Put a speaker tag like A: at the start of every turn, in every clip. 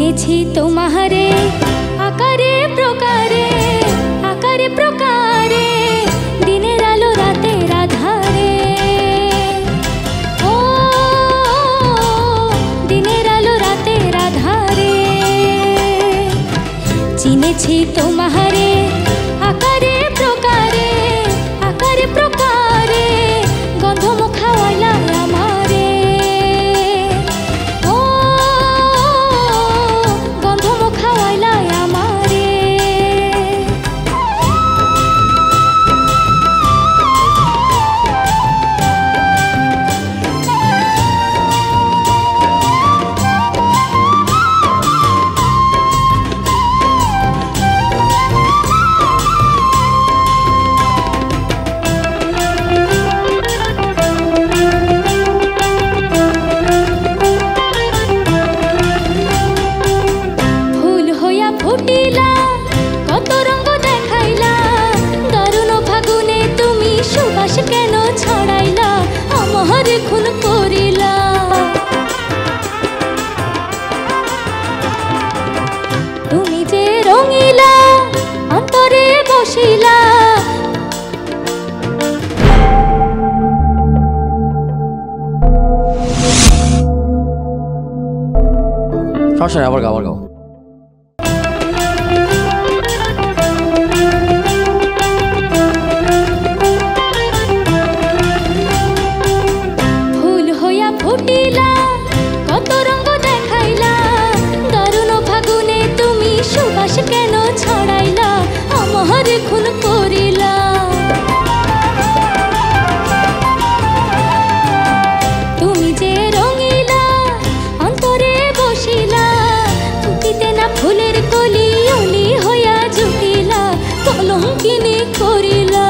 A: চিনেছি তোমারে আকারে প্রকারে দিনের আলো রাতের আধারে। ও দিনের আলো রাতের আধারে চিনেছি তোমারে আকারে প্রকারে গন্ধ মুখাওয়ালা আমারে। ও গন্ধ মুখাওয়ালা আমারে। ফুটিলা কত রঙ দেখাইলা দারুণ ফাগুনে তুমি সুবাস কেন ছড়াইলা আমার খুন করিলা। তুমি যে রঙিলা অন্তরে বসিলা
B: সমস্যা নেই, আবার গাও। ফুটিলা কত রঙ দেখাইলা দারুণ ফাগুনে তুমি সুবাস কেন ছড়াইলা আমার খুন করিলা। তুমি যে রঙিলা অন্তরে বসিলা ফুটিতে না ফুলের কলি অলি হইয়া জুটিলা কলঙ্কিনী করিলা।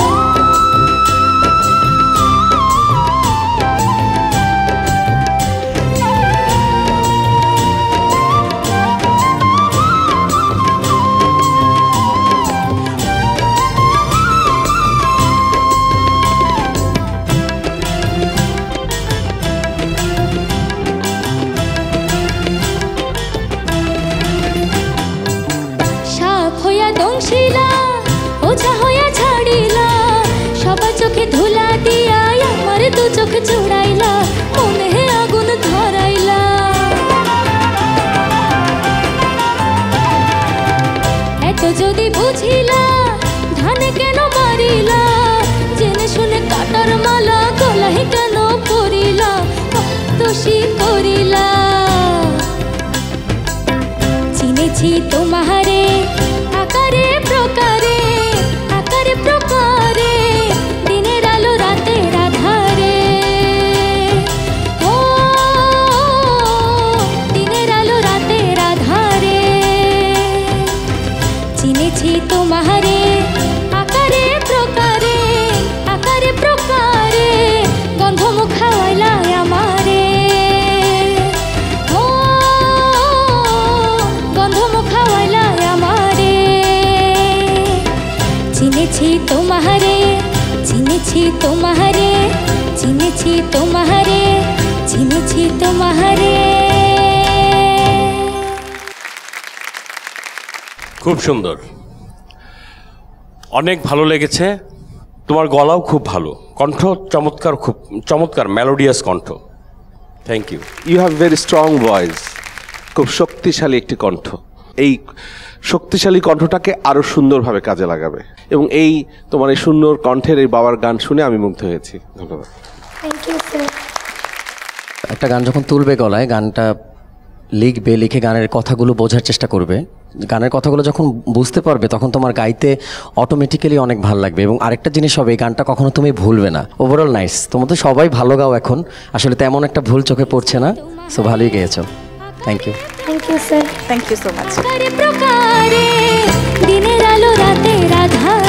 B: দংশিলা ওঝা হইয়া ছাড়িলা সবার চোখে ধুলা দিয়া আমার দু চোখ জোড়াইলা মনে আগুন ধরাইলা। এত যদি বুঝিলা ধানে কেন মারিলা জেনে শুনে কাটার মালা গলায় কেন পরিলা দোষী করিলা। চিনেছি তোমারে আকারে প্রকারে দিনের আলো রাতের আধারে। ও দিনের আলো রাতের আধারে চিনেছি তোমারে আকারে প্রকারে গন্ধ মুখাওয়ালা আমারে। ও গন্ধ মুখাওয়ালা আমারে চিনেছি তোমারে
C: খুব সুন্দর, অনেক ভালো লেগেছে। তোমার গলাও খুব ভালো, কণ্ঠ চমৎকার, খুব চমৎকার মেলোডিয়াস কণ্ঠ। Thank you.
D: You have very strong voice, খুব শক্তিশালী একটি কণ্ঠ। এই শক্তিশালী কণ্ঠটাকে আরও সুন্দরভাবে কাজে লাগাবে এবং এই তোমার এই সুন্দর কণ্ঠের এই বাবার গান শুনে আমি মুগ্ধ হয়েছি। ধন্যবাদ।
A: Thank you sir.
B: একটা গান যখন তুলবে গলায়, গানটা লিখবে, লিখে গানের কথাগুলো বোঝার চেষ্টা করবে। গানের কথাগুলো যখন বুঝতে পারবে তখন তোমার গাইতে অটোমেটিক্যালি অনেক ভালো লাগবে। এবং আরেকটা জিনিস হবে, এই গানটা কখনো তুমি ভুলবে না। ওভারঅল নাইস, তোমার তো সবাই ভালো গাও এখন, আসলে তেমন একটা ভুল চোখে পড়ছে না। সো ভালোই গেয়েছো, thank you.
A: Thank you sir.
E: Thank you so much.
A: দিনের আলো রাতের আধারে।